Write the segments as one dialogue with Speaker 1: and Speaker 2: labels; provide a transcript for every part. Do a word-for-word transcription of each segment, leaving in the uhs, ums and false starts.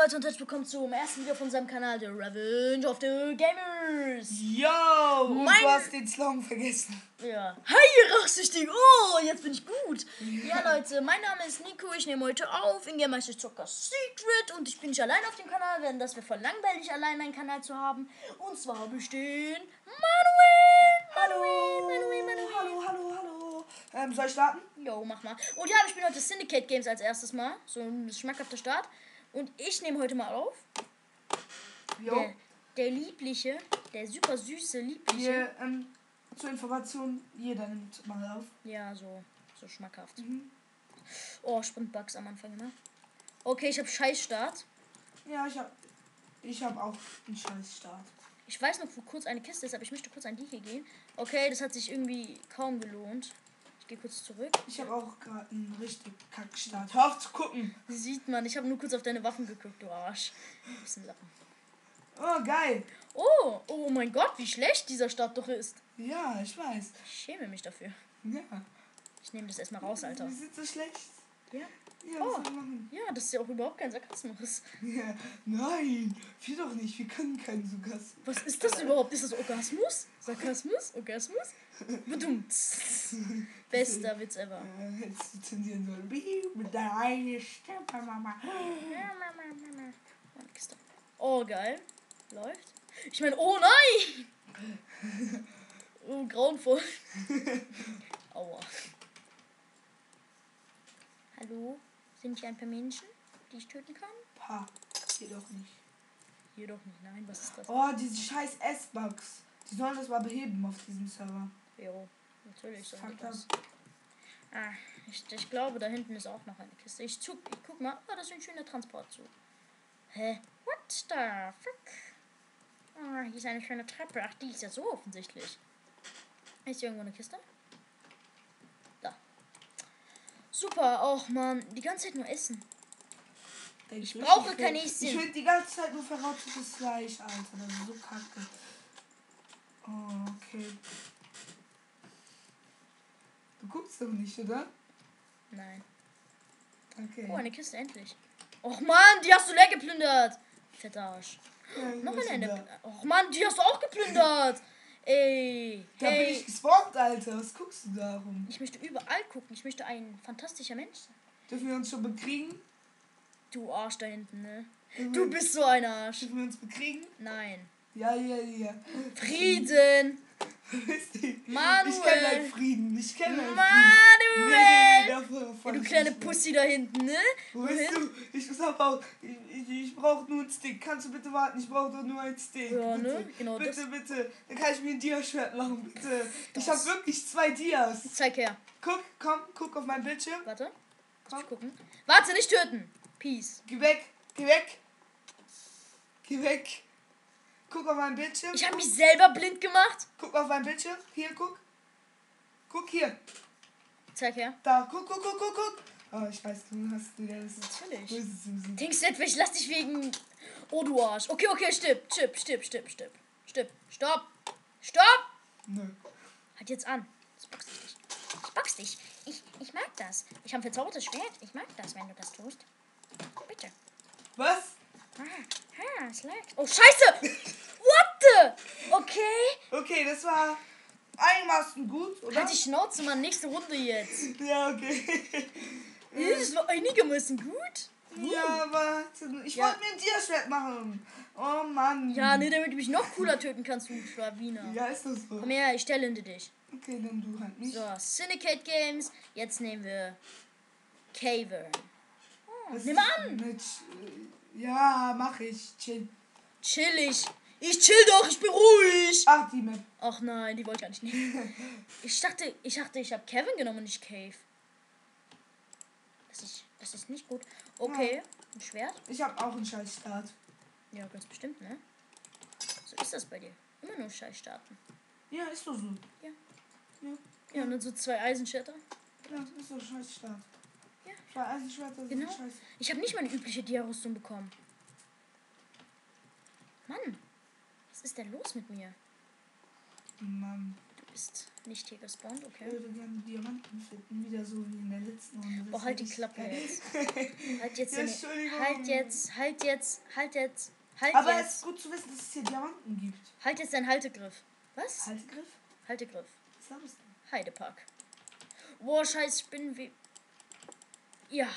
Speaker 1: Leute und herzlich willkommen zum ersten Video von seinem Kanal, The Revenge of the Gamers.
Speaker 2: Yo, und
Speaker 1: mein...
Speaker 2: du hast den Slogan vergessen.
Speaker 1: Ja. Hi, rachsüchtig. Oh, jetzt bin ich gut. Ja. ja, Leute, mein Name ist Nico. Ich nehme heute auf in Game Zocker Secret und ich bin nicht allein auf dem Kanal, denn das wäre voll langweilig, allein einen Kanal zu haben. Und zwar habe ich den Manuel.
Speaker 2: Hallo.
Speaker 1: Manuel, Manuel.
Speaker 2: Hallo, hallo, hallo. Ähm, soll ich starten?
Speaker 1: Jo, mach mal. Und ja, ich bin heute Syndicate Games als erstes Mal. So ein schmackhafter Start. Und ich nehme heute mal auf.
Speaker 2: Jo.
Speaker 1: Der, der liebliche, der super süße, liebliche.
Speaker 2: Hier, ähm, zur Information, jeder nimmt mal auf.
Speaker 1: Ja, so, so schmackhaft.
Speaker 2: Mhm.
Speaker 1: Oh, Sprintbugs am Anfang, ne? Okay, ich habe Scheißstart.
Speaker 2: Ja, ich hab, ich hab auch einen Scheißstart.
Speaker 1: Ich weiß noch, wo kurz eine Kiste ist, aber ich möchte kurz an die hier gehen. Okay, das hat sich irgendwie kaum gelohnt. Ich gehe kurz zurück.
Speaker 2: Ich habe auch gerade einen richtig Kackstart. Hör auf zu gucken.
Speaker 1: Sieht man, ich habe nur kurz auf deine Waffen geguckt, du Arsch. Bisschen Lappen.
Speaker 2: Oh, geil.
Speaker 1: Oh, oh mein Gott, wie schlecht dieser Start doch ist.
Speaker 2: Ja, ich weiß.
Speaker 1: Ich schäme mich dafür.
Speaker 2: Ja.
Speaker 1: Ich nehme das erstmal raus, Alter.
Speaker 2: Wir sind so schlecht.
Speaker 1: Ja?
Speaker 2: Ja,
Speaker 1: Oh.
Speaker 2: was soll ich machen?
Speaker 1: Ja, das ist ja auch überhaupt kein Sarkasmus.
Speaker 2: Ja. Nein, wir doch nicht. Wir können keinen Sarkasmus.
Speaker 1: Was ist das überhaupt? Ist das Orgasmus? Sarkasmus? Orgasmus? Bedummt. Bester Witz ever.
Speaker 2: Äh, hättest du zensieren sollen. Mit deiner eigenen Stimme, Mama.
Speaker 1: Oh, geil. Läuft. Ich meine, oh nein! Oh, grauenvoll. Aua. Hallo? Sind hier ein paar Menschen, die ich töten kann?
Speaker 2: Pa, jedoch nicht.
Speaker 1: Jedoch nicht, nein. Was ist das?
Speaker 2: Oh, diese scheiß S-Bugs. Die sollen das mal beheben auf diesem Server.
Speaker 1: Jo, natürlich soll
Speaker 2: Fuck
Speaker 1: das. Ah, ich, ich glaube, da hinten ist auch noch eine Kiste. Ich, zug, ich guck mal. Oh, das ist ein schöner Transportzug. Hä? What the fuck? Ah, hier ist eine schöne Treppe. Ach, die ist ja so offensichtlich. Ist hier irgendwo eine Kiste? Da. Super. Och, Mann. Die ganze Zeit nur essen. Ich brauche kein Essen.
Speaker 2: Ich will die ganze Zeit nur verrottetes Fleisch, Alter. Das ist so kacke. Oh, okay. Du guckst doch nicht, oder?
Speaker 1: Nein.
Speaker 2: Okay.
Speaker 1: Oh, eine Kiste, endlich. Och, Mann, die hast du leer geplündert. Fetter Arsch.
Speaker 2: Ja,
Speaker 1: Noch
Speaker 2: was
Speaker 1: eine.
Speaker 2: ist
Speaker 1: eine Och, Mann, die hast du auch geplündert. Ey.
Speaker 2: da? Da bin
Speaker 1: Hey.
Speaker 2: ich gespawnt, Alter. Was guckst du da rum?
Speaker 1: Ich möchte überall gucken. Ich möchte ein fantastischer Mensch sein.
Speaker 2: Dürfen wir uns schon bekriegen?
Speaker 1: Du Arsch da hinten, ne?
Speaker 2: Dürfen
Speaker 1: Du
Speaker 2: wir,
Speaker 1: bist so ein Arsch.
Speaker 2: dürfen wir uns bekriegen?
Speaker 1: Nein.
Speaker 2: Ja, ja, ja.
Speaker 1: Frieden.
Speaker 2: Wisst ihr?
Speaker 1: Manuel.
Speaker 2: Ich kenne deinen Frieden. Ich kenne deinen Frieden.
Speaker 1: Manuel.
Speaker 2: Nee, davor, davor
Speaker 1: Ja, du
Speaker 2: ich
Speaker 1: kleine
Speaker 2: nicht mehr.
Speaker 1: Pussy da hinten, ne?
Speaker 2: Weißt du, ich muss auch, ich, ich, ich brauche nur einen Stick. Kannst du bitte warten? Ich brauche doch nur einen Stick.
Speaker 1: Ja,
Speaker 2: bitte,
Speaker 1: ne? Genau
Speaker 2: bitte,
Speaker 1: das.
Speaker 2: bitte. Dann kann ich mir ein Dia-Schwert machen, bitte.
Speaker 1: Das.
Speaker 2: Ich habe wirklich zwei Dias.
Speaker 1: Zeig her.
Speaker 2: Guck, komm, guck auf mein Bildschirm.
Speaker 1: Warte. Lass
Speaker 2: Komm.
Speaker 1: mich gucken. Warte, nicht töten. Peace.
Speaker 2: Geh weg, geh weg. Geh weg. Guck auf mein Bildschirm.
Speaker 1: Ich habe mich selber blind gemacht.
Speaker 2: Guck auf mein Bildschirm. Hier, guck. Guck hier.
Speaker 1: Zeig her.
Speaker 2: Da, guck, guck, guck, guck, guck. Oh, ich weiß, du hast wieder das
Speaker 1: Natürlich.
Speaker 2: Böses im Sinn.
Speaker 1: Denkst du etwa, ich lass dich wegen... Oh, du Arsch. Okay, okay, stipp, stipp, stipp, stipp, stipp. Stipp. Stopp. Stopp.
Speaker 2: Nö.
Speaker 1: Halt jetzt an. Das boxt dich nicht. Ich box dich. Ich, ich mag das. Ich habe ein verzaubertes Schwert. Ich mag das, wenn du das tust. Bitte.
Speaker 2: Was?
Speaker 1: Ah, ah, es lag. Oh, Scheiße! What the? Okay.
Speaker 2: Okay, das war einigermaßen gut, oder?
Speaker 1: Halt die Schnauze, Mann. Nächste Runde jetzt.
Speaker 2: Ja, okay.
Speaker 1: Das war einigermaßen gut.
Speaker 2: Ja, aber ich
Speaker 1: Ja.
Speaker 2: wollte mir ein Dia-Schwert machen. Oh Mann.
Speaker 1: Ja, ne, damit du mich noch cooler töten kannst, du Schlawiner.
Speaker 2: Ja, ist das so.
Speaker 1: Komm her, ich stelle hinter dich.
Speaker 2: Okay, dann du halt nicht.
Speaker 1: So, Syndicate Games. Jetzt nehmen wir Cavern. Oh,
Speaker 2: Was
Speaker 1: nimm an.
Speaker 2: Mit, äh, ja, mach ich. Chill.
Speaker 1: Chillig. Ich chill doch, ich bin ruhig.
Speaker 2: Ach, die Map.
Speaker 1: Ach nein, die wollte ich gar nicht nehmen. Ich dachte, ich dachte, ich habe Kevin genommen und nicht Cave. Das ist, das ist nicht gut. Okay, ein Schwert.
Speaker 2: Ich habe auch einen scheiß Start.
Speaker 1: Ja, ganz bestimmt, ne? So ist das bei dir. Immer nur Scheiß starten.
Speaker 2: Ja, ist doch so.
Speaker 1: Ja.
Speaker 2: Ja,
Speaker 1: Ja, und dann so zwei Eisenschwerter.
Speaker 2: ja ist doch scheiß Start.
Speaker 1: Ja.
Speaker 2: Zwei Eisenschwerter sind
Speaker 1: Genau.
Speaker 2: scheiß.
Speaker 1: Ich habe nicht meine übliche Dia-Rüstung bekommen. Mann, was ist denn los mit mir?
Speaker 2: Mann.
Speaker 1: Du bist nicht hier gespawnt,
Speaker 2: Ich
Speaker 1: okay.
Speaker 2: würde gerne Diamanten finden, wieder so wie in der letzten Runde.
Speaker 1: Oh,
Speaker 2: Das
Speaker 1: halt die
Speaker 2: hätte ich-
Speaker 1: Klappe jetzt. Halt jetzt,
Speaker 2: Ja,
Speaker 1: deine,
Speaker 2: Entschuldigung.
Speaker 1: halt jetzt, halt jetzt, halt jetzt, halt
Speaker 2: Aber es ist
Speaker 1: jetzt.
Speaker 2: gut zu wissen, dass es hier Diamanten gibt.
Speaker 1: Halt jetzt deinen Haltegriff. Was?
Speaker 2: Haltegriff?
Speaker 1: Haltegriff.
Speaker 2: Was laberst du?
Speaker 1: Heidepark. Boah, scheiß Spinnen wie... Ja.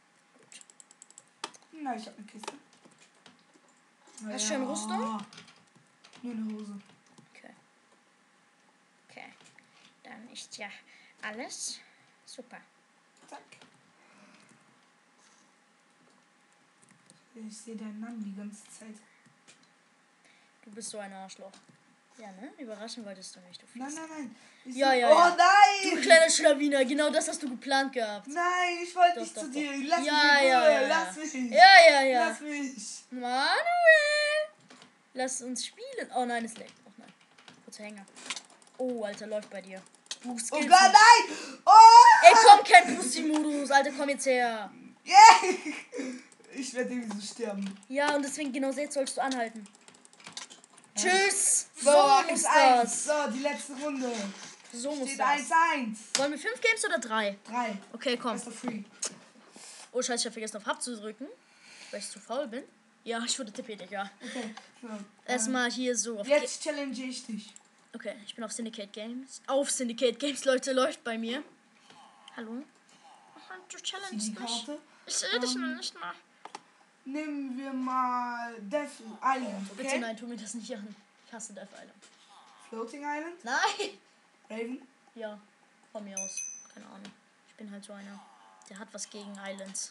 Speaker 2: Na, ich hab eine Kiste. Na
Speaker 1: Hast du schon Rüstung?
Speaker 2: Nur eine Hose.
Speaker 1: Okay. Okay. Dann ist ja alles super.
Speaker 2: Zack. Ich sehe deinen Namen die ganze Zeit.
Speaker 1: Du bist so ein Arschloch. Ja, ne? Überraschen wolltest du nicht. Du
Speaker 2: Nein,
Speaker 1: Fies.
Speaker 2: nein, nein. Ich
Speaker 1: Ja,
Speaker 2: so,
Speaker 1: ja,
Speaker 2: oh
Speaker 1: ja.
Speaker 2: nein!
Speaker 1: Du kleiner Schlawiner, genau das hast du geplant gehabt.
Speaker 2: Nein, ich wollte
Speaker 1: Doch,
Speaker 2: nicht
Speaker 1: doch,
Speaker 2: zu
Speaker 1: doch.
Speaker 2: dir. Lass
Speaker 1: Ja,
Speaker 2: mich in Ruhe.
Speaker 1: ja, ja, ja.
Speaker 2: Lass mich.
Speaker 1: Ja, ja, ja.
Speaker 2: Lass mich.
Speaker 1: Manuel! Lass uns spielen. Oh nein, es leckt. Oh nein. Kurzer Hänger. Oh, Alter, läuft bei dir. Uh,
Speaker 2: Oh
Speaker 1: Skills
Speaker 2: Gott,
Speaker 1: nicht.
Speaker 2: nein! Oh!
Speaker 1: Ey, komm, kein Pussy-Modus. Alter, komm jetzt her.
Speaker 2: Yeah! Ich werde irgendwie so sterben.
Speaker 1: Ja, und deswegen genau jetzt sollst du anhalten. Tschüss.
Speaker 2: So,
Speaker 1: So muss
Speaker 2: eins eins.
Speaker 1: das.
Speaker 2: So, die letzte Runde.
Speaker 1: So muss
Speaker 2: Steht
Speaker 1: das.
Speaker 2: eins eins.
Speaker 1: Wollen wir fünf Games oder drei?
Speaker 2: drei.
Speaker 1: Okay, komm.
Speaker 2: Best of free.
Speaker 1: Oh, scheiße, ich hab vergessen auf Hub zu drücken. Weil ich zu faul bin. Ja, ich wurde tippig, Digga.
Speaker 2: Okay. So,
Speaker 1: Erstmal hier so auf
Speaker 2: jetzt challenge ich dich.
Speaker 1: Ge- Okay, ich bin auf Syndicate Games. Auf Syndicate Games, Leute, läuft bei mir. Hallo? Ach, du challenge
Speaker 2: Die
Speaker 1: mich.
Speaker 2: Karte.
Speaker 1: Ich sehe dich
Speaker 2: Ähm,
Speaker 1: noch nicht mal.
Speaker 2: Nehmen wir mal Death Island, okay?
Speaker 1: Bitte nein, tu mir das nicht an. Ich hasse Death Island.
Speaker 2: Floating Island.
Speaker 1: Nein!
Speaker 2: Raven.
Speaker 1: Ja, von mir aus. Keine Ahnung. Ich bin halt so einer. Der hat was gegen Islands.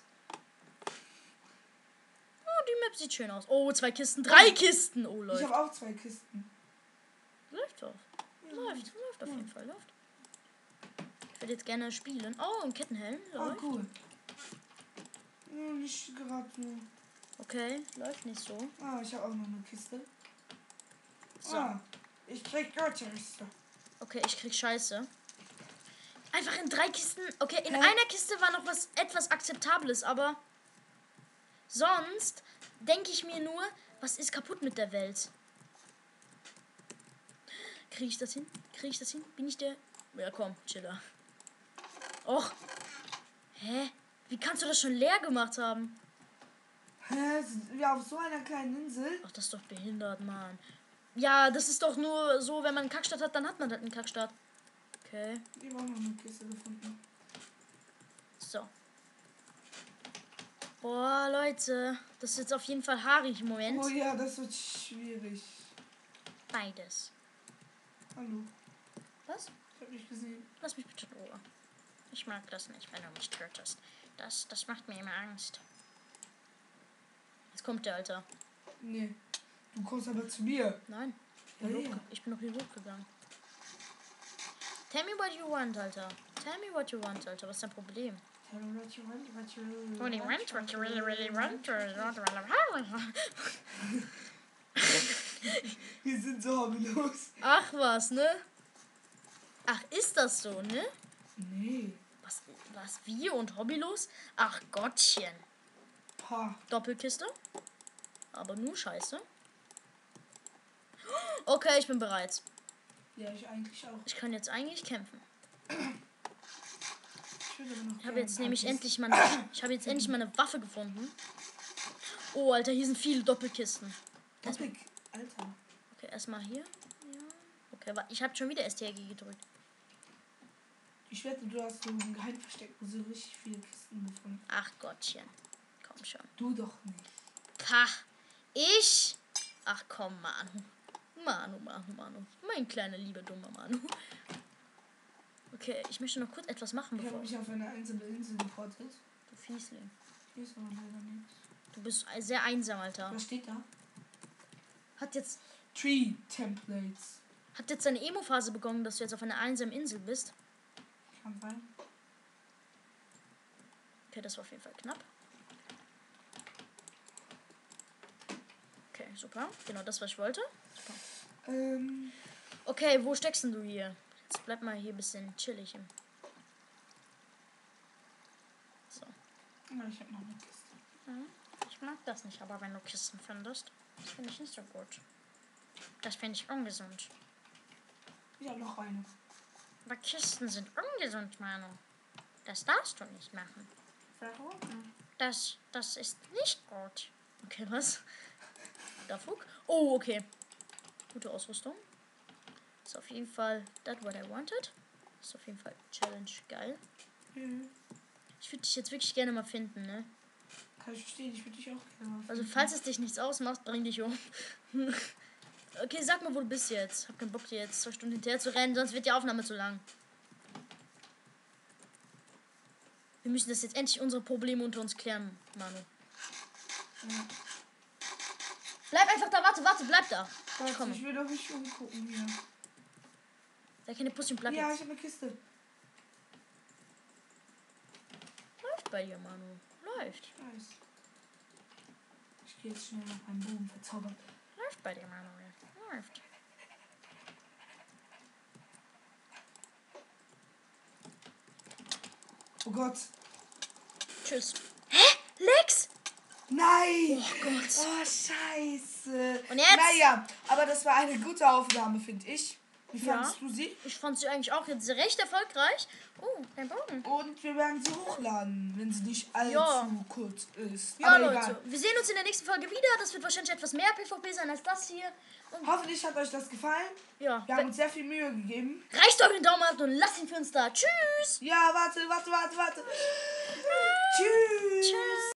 Speaker 1: Oh, die Map sieht schön aus. Oh, zwei Kisten. Drei Kisten. Oh,
Speaker 2: Ich
Speaker 1: läuft.
Speaker 2: habe auch zwei Kisten.
Speaker 1: Läuft doch. Läuft. Läuft auf jeden Fall. Läuft. Ich würde jetzt gerne spielen. Oh, ein Kettenhelm.
Speaker 2: Oh,
Speaker 1: Läuft.
Speaker 2: cool. Ja, nicht gerade so.
Speaker 1: Okay, läuft nicht so.
Speaker 2: Ah, ich habe auch noch eine Kiste.
Speaker 1: So.
Speaker 2: Ah, ich krieg Götterreste.
Speaker 1: Okay, ich krieg Scheiße. Einfach in drei Kisten. Okay, in
Speaker 2: Hä?
Speaker 1: einer Kiste war noch was etwas Akzeptables, aber sonst denke ich mir nur, was ist kaputt mit der Welt? Kriege ich das hin? Kriege ich das hin? Bin ich der? Ja, komm, chiller. Och. Hä? Wie kannst du das schon leer gemacht haben?
Speaker 2: Hä? Sind wir auf so einer kleinen Insel?
Speaker 1: Ach, das ist doch behindert, Mann. Ja, das ist doch nur so, wenn man einen Kackstadt hat, dann hat man halt einen Kackstadt. Okay,
Speaker 2: Ich habe auch noch eine Kiste gefunden.
Speaker 1: so. Boah, Leute, das ist jetzt auf jeden Fall haarig im Moment.
Speaker 2: Oh ja, das wird schwierig.
Speaker 1: Beides.
Speaker 2: Hallo,
Speaker 1: Was?
Speaker 2: ich habe dich gesehen.
Speaker 1: Lass mich bitte in Ruhe. Ich mag das nicht, wenn du mich tötest. Das, das macht mir immer Angst. Jetzt kommt der, Alter.
Speaker 2: Nee, du kommst aber zu mir.
Speaker 1: Nein, ich
Speaker 2: Ja,
Speaker 1: bin,
Speaker 2: ja.
Speaker 1: hochge- ich bin noch hier hochgegangen. Tell me what you want, Alter. Tell me what you want, Alter. Was ist dein Problem?
Speaker 2: Tell me what you want, what you really
Speaker 1: What you
Speaker 2: want,
Speaker 1: want, what you really, really want. want.
Speaker 2: Wir sind so hobbylos.
Speaker 1: Ach was, ne? Ach, ist das so, ne?
Speaker 2: Nee.
Speaker 1: Was, was, wie und hobbylos? Ach Gottchen.
Speaker 2: Pa.
Speaker 1: Doppelkiste. Aber nur Scheiße. Okay, ich bin bereit.
Speaker 2: Ja, ich eigentlich auch.
Speaker 1: Ich kann jetzt eigentlich kämpfen.
Speaker 2: Ich, würde aber noch
Speaker 1: Ich habe
Speaker 2: gerne
Speaker 1: jetzt nämlich
Speaker 2: ein paar
Speaker 1: endlich meine, ich habe jetzt endlich meine Waffe gefunden. Oh, Alter, hier sind viele Doppelkisten.
Speaker 2: Kisten. Doppel- Alter.
Speaker 1: Okay, erstmal hier. Ja. Okay, wa- ich habe schon wieder S T R G gedrückt.
Speaker 2: Ich wette, du hast so ein Geheimversteck, wo so richtig viele Kisten gefunden.
Speaker 1: Ach Gottchen. Komm schon.
Speaker 2: Du doch nicht.
Speaker 1: Pah. Ich? Ach komm, Manu. Manu, Manu, Manu. Mein kleiner, lieber, dummer Manu. Okay, ich möchte noch kurz etwas machen,
Speaker 2: Ich habe
Speaker 1: bevor...
Speaker 2: mich auf eine einzelne Insel geportet.
Speaker 1: Du Fiesling.
Speaker 2: Hier ist aber leider nichts.
Speaker 1: Du bist sehr einsam, Alter.
Speaker 2: Was steht da?
Speaker 1: Hat jetzt,
Speaker 2: Tree Templates.
Speaker 1: hat jetzt deine Emo-Phase begonnen, dass du jetzt auf einer einsamen Insel bist?
Speaker 2: Kann sein.
Speaker 1: Okay, das war auf jeden Fall knapp. Okay, super. Genau das, was ich wollte. Super.
Speaker 2: Ähm,
Speaker 1: Okay, wo steckst denn du hier? Jetzt bleib mal hier ein bisschen chillig. im- So.
Speaker 2: ja, ich habe noch eine Kiste.
Speaker 1: Mhm. Ich mag das nicht, aber wenn du Kisten findest, das finde ich nicht so gut. Das finde ich ungesund.
Speaker 2: Ich habe noch eine.
Speaker 1: Aber Kisten sind ungesund, Manu. Das darfst du nicht machen.
Speaker 2: Warum?
Speaker 1: Das, das ist nicht gut. Okay, was? Da Flug? Oh, okay. Gute Ausrüstung. Ist auf jeden Fall that what I wanted. Ist auf jeden Fall Challenge geil.
Speaker 2: Mhm.
Speaker 1: Ich würde dich jetzt wirklich gerne mal finden, ne?
Speaker 2: Kann ich verstehen, ich würde dich auch gerne mal
Speaker 1: Also
Speaker 2: finden.
Speaker 1: falls es dich nichts ausmacht, bring dich um. Okay, sag mal, wo du bist jetzt. Hab keinen Bock, dir jetzt zwei Stunden hinterher zu rennen, sonst wird die Aufnahme zu lang. Wir müssen das jetzt endlich unsere Probleme unter uns klären, Manu.
Speaker 2: Ja.
Speaker 1: Bleib einfach da, warte, warte, bleib da.
Speaker 2: Warte,
Speaker 1: Komm.
Speaker 2: ich will doch nicht umgucken hier.
Speaker 1: Sei keine Pussy und bleib
Speaker 2: Ja, ich
Speaker 1: jetzt.
Speaker 2: habe eine Kiste.
Speaker 1: Läuft bei dir, Manu. Läuft.
Speaker 2: Nice. Ich gehe jetzt schnell nach meinem Bogen verzaubern.
Speaker 1: Läuft bei dir, Manu. Läuft.
Speaker 2: Oh Gott.
Speaker 1: Tschüss. Hä? Lex?
Speaker 2: Nein!
Speaker 1: Oh Gott.
Speaker 2: Oh, scheiße.
Speaker 1: Und jetzt?
Speaker 2: Naja, aber das war eine gute Aufnahme, finde ich. Wie
Speaker 1: Ja.
Speaker 2: fandest du sie?
Speaker 1: Ich fand sie eigentlich auch jetzt recht erfolgreich. Oh, dein Bogen.
Speaker 2: Und wir werden sie hochladen, wenn sie nicht allzu
Speaker 1: Ja.
Speaker 2: kurz ist.
Speaker 1: Ja,
Speaker 2: aber
Speaker 1: Leute,
Speaker 2: egal.
Speaker 1: wir sehen uns in der nächsten Folge wieder. Das wird wahrscheinlich etwas mehr PvP sein als das hier. Und
Speaker 2: Hoffentlich hat euch das gefallen.
Speaker 1: ja,
Speaker 2: Wir haben uns sehr viel Mühe gegeben.
Speaker 1: reißt euch den Daumen ab und lasst ihn für uns da. Tschüss.
Speaker 2: Ja, warte, warte, warte, warte. Tschüss.
Speaker 1: Tschüss.